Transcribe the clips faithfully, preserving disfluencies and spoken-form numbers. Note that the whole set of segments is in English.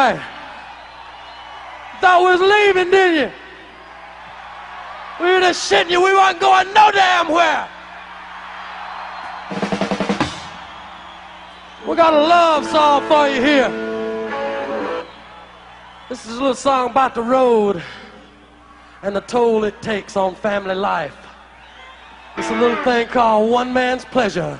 right. Thought we was leaving, didn't you? We were just shitting you. We weren't going no damn where. We got a love song for you here. This is a little song about the road and the toll it takes on family life. It's a little thing called One Man's Pleasure.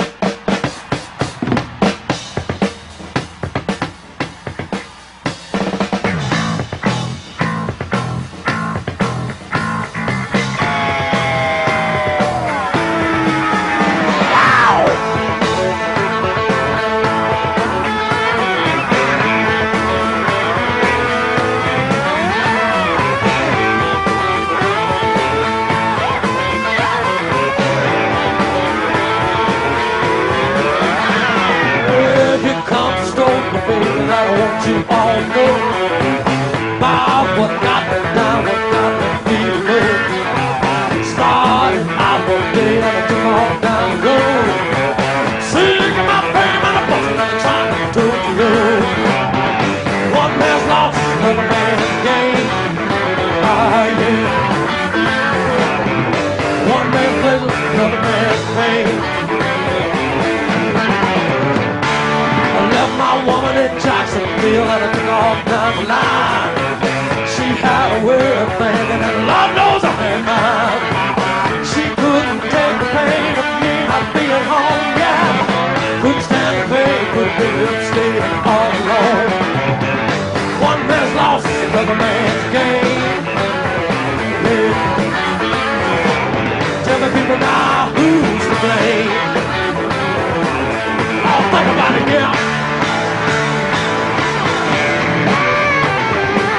You all know about what got me down, what got me feeling low. Started out one day and I took off down the road, singing my pain, my buzzing and trying to do the road. One man's lost, another man's gained. Ah, yeah. One man's pleasure, another man's pain. I left my woman in Jacksonville and I took off down the line. She had a way of thinking and Lord knows I had mine. She couldn't take the pain of me not being home, yeah. Couldn't stand the pain, couldn't live staying all alone. One man's lost, another man's gained. Yeah. Tell me people now, who's to blame? I'll think about it, yeah.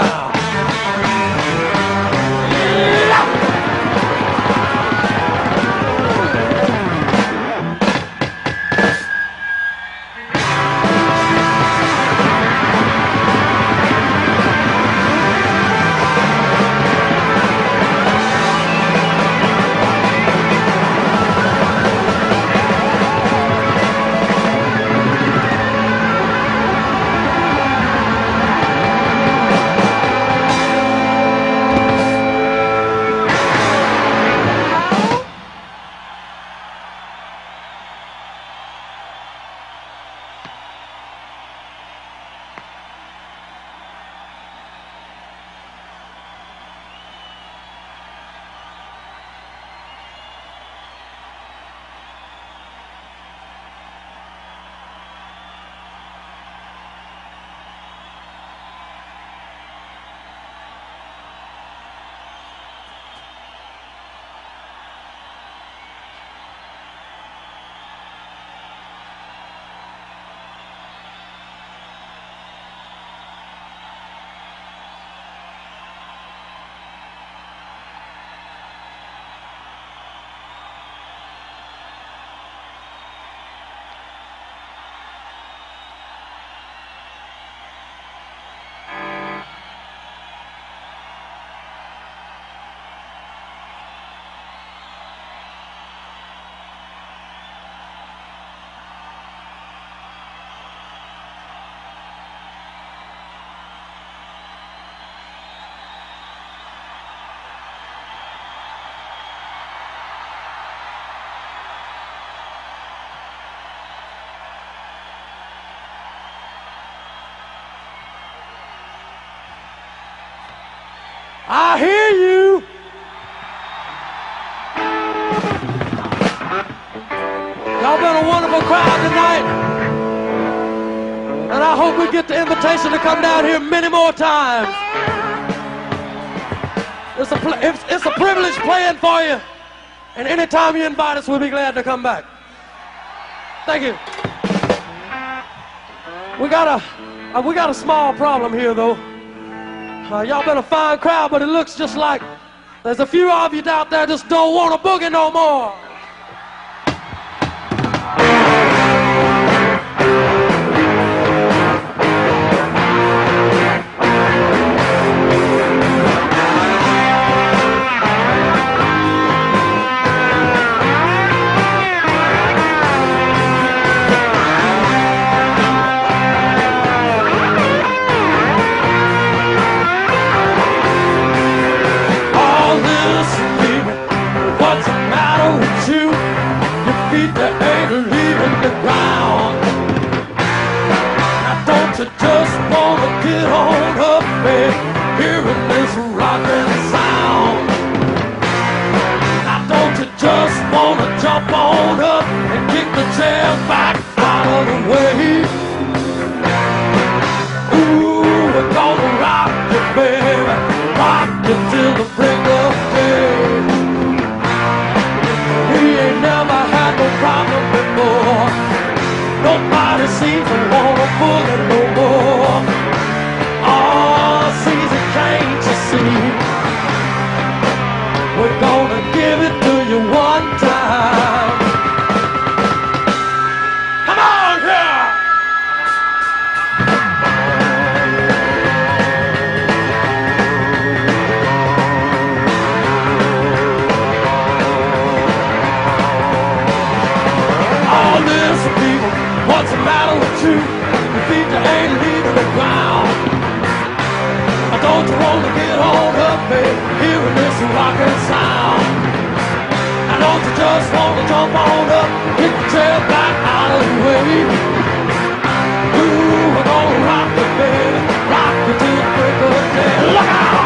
Yeah. I hear you. Y'all been a wonderful crowd tonight. And I hope we get the invitation to come down here many more times. It's a, pl- it's, it's a privilege playing for you. And anytime you invite us, we'll be glad to come back. Thank you. We got a, uh, we got a small problem here, though. Uh, y'all been a fine crowd, but it looks just like there's a few of you out there just don't want to boogie no more. Just wanna get on up and hearing this rockin' sound. Now don't you just wanna jump on up and kick the chairs back out of the way? Ooh, we're gonna rock you, baby, rock you till the break of day. We ain't never had no problem before. Nobody seems to wanna boogie no more. Oh, season, can't you see? We're gonna give it to you one time. Come on here! All this people, what's the matter with you? Your feet ain't leaving the ground. Don't you want to get on up, babe, hearing this rockin' sound? Now don't you just want to jump on up, kick the chair back out of the way? Ooh, we're gonna rock you, baby, rock you till the break of day. Look out!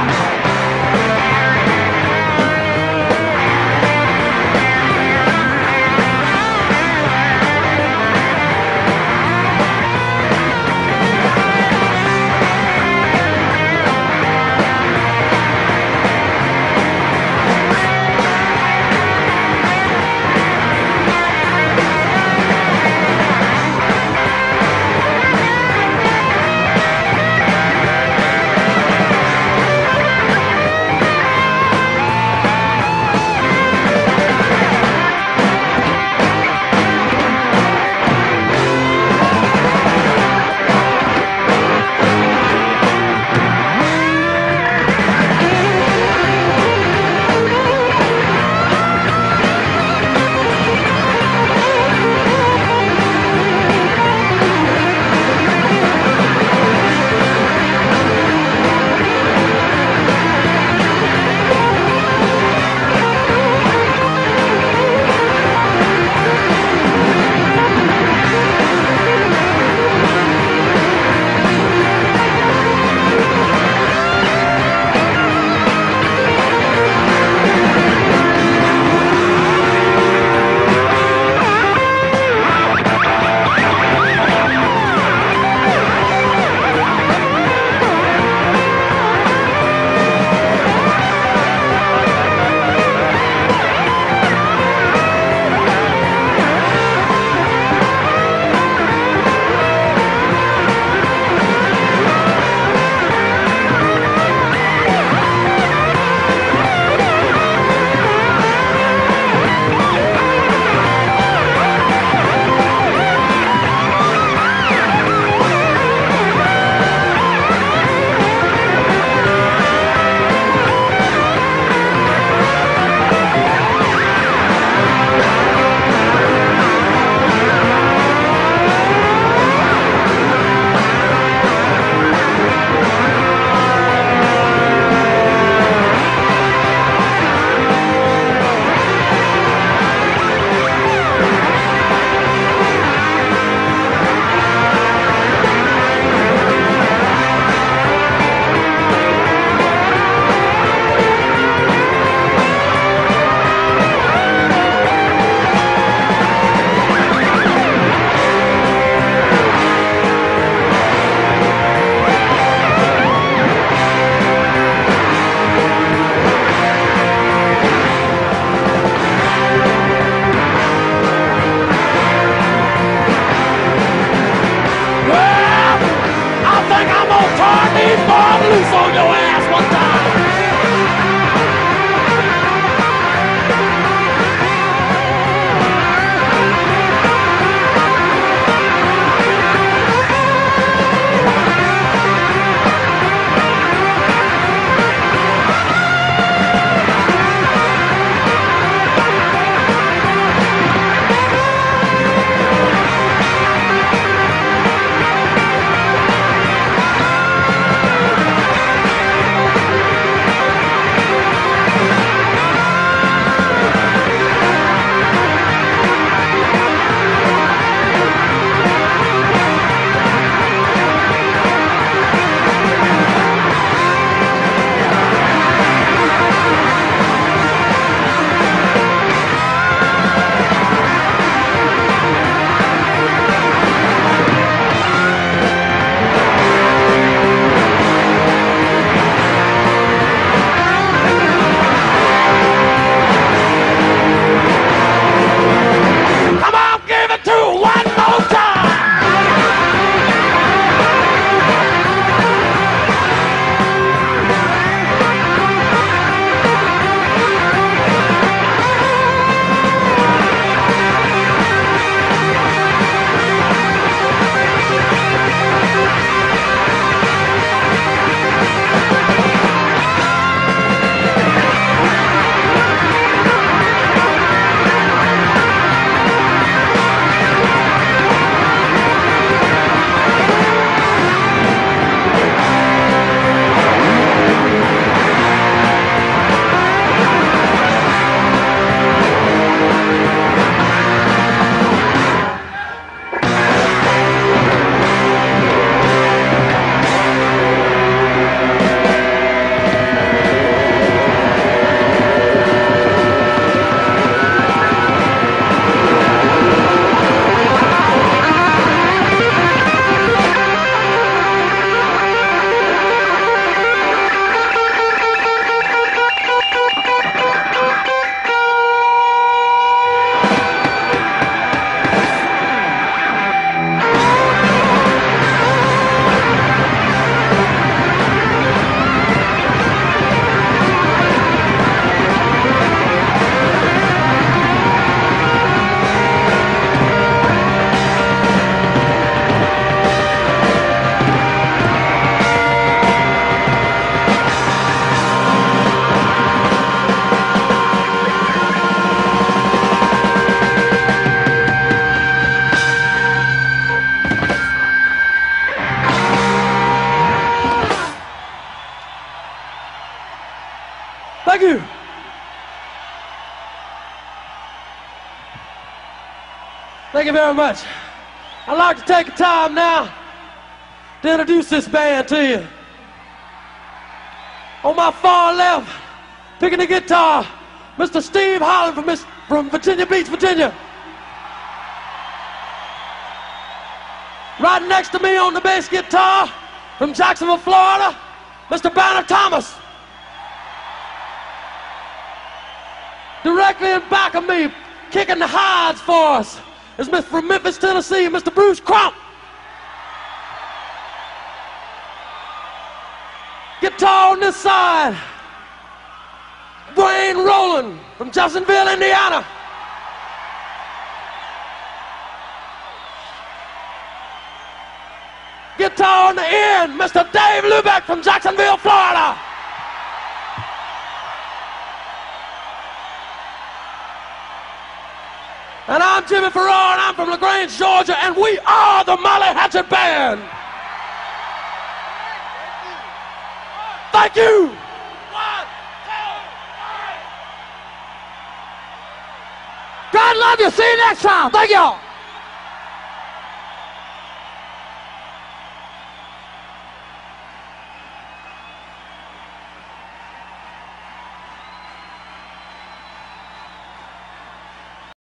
Thank you. Thank you very much. I'd like to take a time now to introduce this band to you. On my far left, picking the guitar, Mister Steve Holland from, Miss, from Virginia Beach, Virginia. Right next to me on the bass guitar, from Jacksonville, Florida, Mister Banner Thomas. Directly in back of me, kicking the hides for us, is Mister from Memphis, Tennessee, Mister Bruce Crump. Guitar on this side, Wayne Rowland from Jeffersonville, Indiana. Guitar on the end, Mister Dave Lubeck from Jacksonville, Florida. And I'm Jimmy Farrar, and I'm from LaGrange, Georgia, and we are the Molly Hatchet Band. Thank you. One, two, three. God love you. See you next time. Thank y'all.